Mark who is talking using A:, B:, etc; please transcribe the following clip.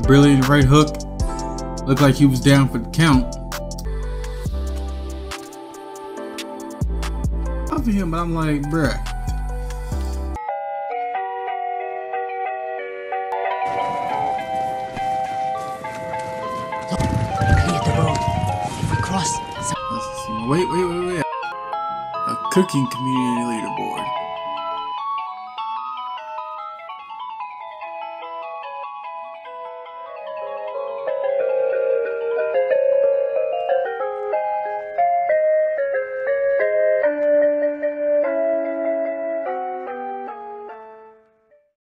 A: brilliant right hook. Looked like he was down for the count. For him, but I'm like, bruh.
B: Clear the road. If we cross,
A: Wait. A cooking community leaderboard.